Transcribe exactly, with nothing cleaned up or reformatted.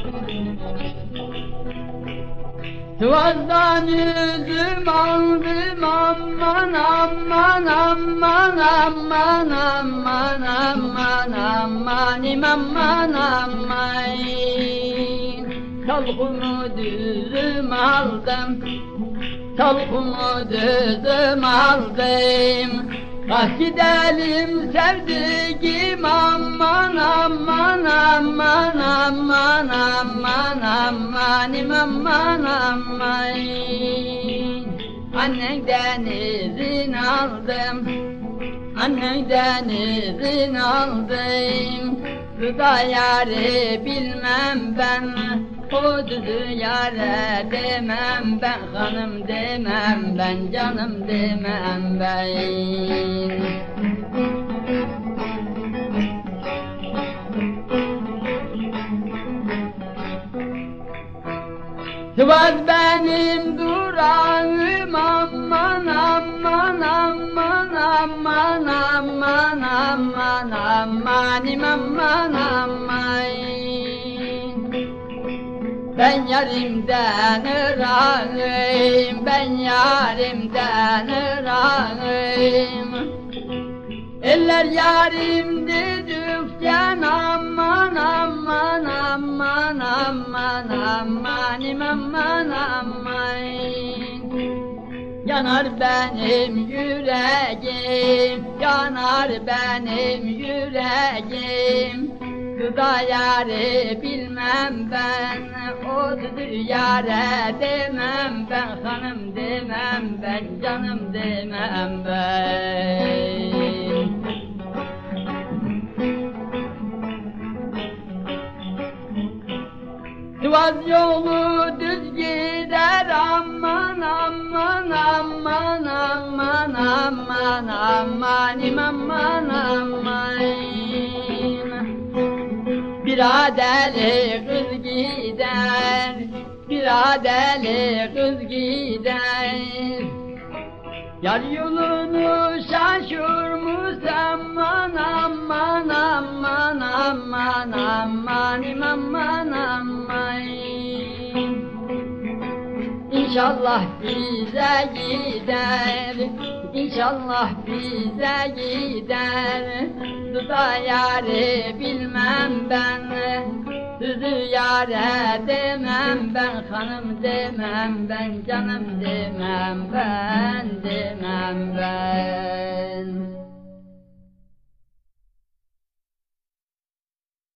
Tuvazdan yüzüm aldım aman aman aman aman aman aman aman aman aman. Talhumu düzüm aldım, talhumu düzüm aldım. Kalk gidelim sevdiğim aman aman aman aman aman aman aman aman. Annenden izin aldım, annenden izin aldım. Rıza yâri bilmem ben, o düzü yâre demem ben, hanım demem ben, canım demem ben. Tıvaz benim durağım aman aman aman aman aman aman aman aman aman. Ben yarimden ırağım, ben yarimden ırağım. Eller yarimdi dükken aman aman aman aman aman aman aman. Yanar benim yüreğim, yanar benim yüreğim. Gıda yâri bilmem ben, odur yâre demem ben, hanım demem ben, canım demem ben. Tuvaz yolu düz gider aman aman aman aman aman aman aman aman. Biradeli kız gider, biradeli kız gider. Yar yolunu şaşırmış aman aman aman aman aman aman aman. İnşallah bize gider, İnşallah bize gider. Duda yâri bilmem ben, düzü yâre demem ben, hanım demem ben, canım demem ben, demem ben.